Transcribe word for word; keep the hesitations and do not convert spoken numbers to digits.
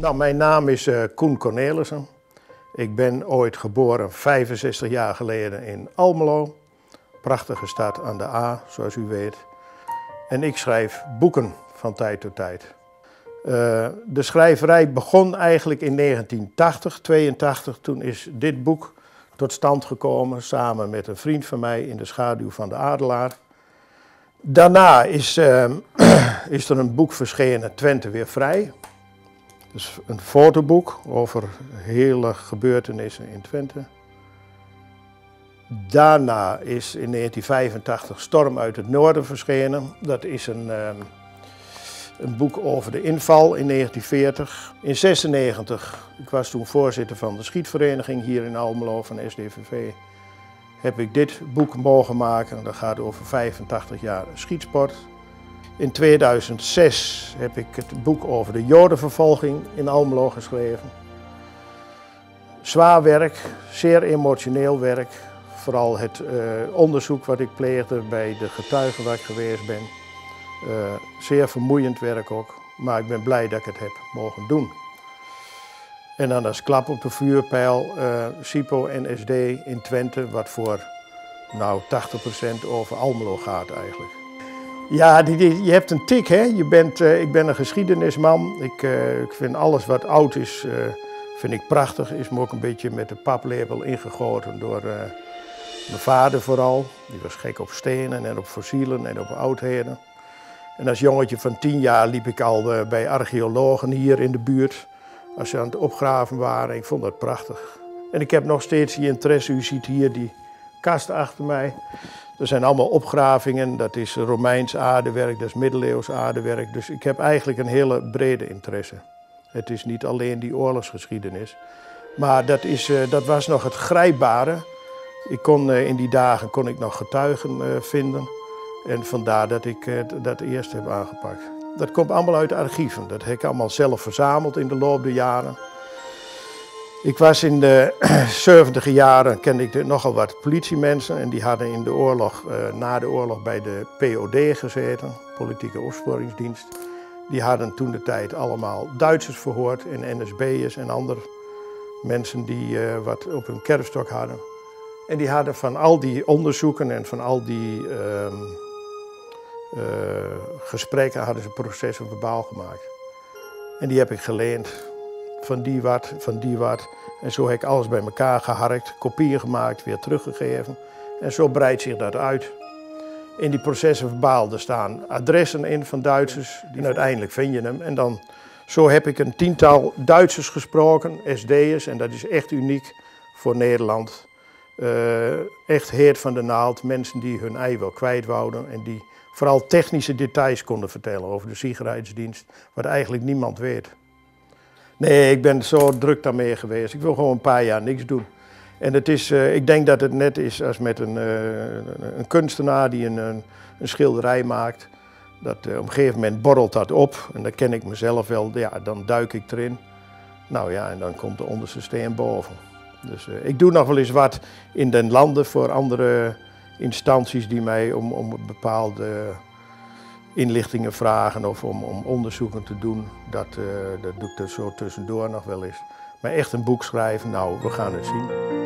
Nou, mijn naam is uh, Koen Cornelissen. Ik ben ooit geboren vijfenzestig jaar geleden in Almelo. Prachtige stad aan de A, zoals u weet. En ik schrijf boeken van tijd tot tijd. Uh, de schrijverij begon eigenlijk in negentien tachtig, tweeëntachtig. Toen is dit boek tot stand gekomen samen met een vriend van mij in de schaduw van de Adelaar. Daarna is, uh, is er een boek verschenen, Twente weer vrij. Dus een fotoboek over hele gebeurtenissen in Twente. Daarna is in negentien vijfentachtig Storm uit het Noorden verschenen. Dat is een, uh, een boek over de inval in negentien veertig. In zesennegentig, ik was toen voorzitter van de schietvereniging hier in Almelo van S D V V, heb ik dit boek mogen maken. Dat gaat over vijfentachtig jaar schietsport. In tweeduizend zes heb ik het boek over de Jodenvervolging in Almelo geschreven. Zwaar werk, zeer emotioneel werk. Vooral het uh, onderzoek wat ik pleegde bij de getuigen waar ik geweest ben. Uh, zeer vermoeiend werk ook, maar ik ben blij dat ik het heb mogen doen. En dan als klap op de vuurpijl, uh, SIPO en S D in Twente, wat voor nou, tachtig procent over Almelo gaat eigenlijk. Ja, die, die, je hebt een tik, hè? Je bent, uh, ik ben een geschiedenisman. Ik, uh, ik vind alles wat oud is, uh, vind ik prachtig. Is me ook een beetje met de paplepel ingegoten door uh, mijn vader vooral. Die was gek op stenen en op fossielen en op oudheden. En als jongetje van tien jaar liep ik al uh, bij archeologen hier in de buurt. Als ze aan het opgraven waren. Ik vond dat prachtig. En ik heb nog steeds die interesse. U ziet hier die kast achter mij. Er zijn allemaal opgravingen, dat is Romeins aardewerk, dat is middeleeuws aardewerk. Dus ik heb eigenlijk een hele brede interesse. Het is niet alleen die oorlogsgeschiedenis. Maar dat, is, uh, dat was nog het grijpbare. Ik kon, uh, in die dagen kon ik nog getuigen uh, vinden. En vandaar dat ik uh, dat eerst heb aangepakt. Dat komt allemaal uit de archieven. Dat heb ik allemaal zelf verzameld in de loop der jaren. Ik was in de zeventiger jaren, kende ik nogal wat politiemensen en die hadden in de oorlog, uh, na de oorlog bij de P O D gezeten, Politieke Opsporingsdienst. Die hadden toen de tijd allemaal Duitsers verhoord en N S B'ers en andere mensen die uh, wat op hun kerfstok hadden. En die hadden van al die onderzoeken en van al die uh, uh, gesprekken hadden ze processen verbaal gemaakt. En die heb ik geleend. Van die wat, van die wat. En zo heb ik alles bij elkaar geharkt, kopieën gemaakt, weer teruggegeven. En zo breidt zich dat uit. In die processen verbaal, er staan adressen in van Duitsers. En uiteindelijk vind je hem. En dan, zo heb ik een tiental Duitsers gesproken, S D'ers. En dat is echt uniek voor Nederland. Uh, echt heet van de naald. Mensen die hun ei wel kwijt wouden. En die vooral technische details konden vertellen over de Sicherheidsdienst. Wat eigenlijk niemand weet. Nee, ik ben zo druk daarmee geweest. Ik wil gewoon een paar jaar niks doen. En het is, uh, ik denk dat het net is als met een, uh, een kunstenaar die een, een, een schilderij maakt. Dat, uh, op een gegeven moment borrelt dat op en dan ken ik mezelf wel, ja, dan duik ik erin. Nou ja, en dan komt de onderste steen boven. Dus uh, ik doe nog wel eens wat in den landen voor andere instanties die mij om, om bepaalde inlichtingen vragen of om, om onderzoeken te doen. Dat, uh, dat doe ik er zo tussendoor nog wel eens. Maar echt een boek schrijven, nou, we gaan het zien.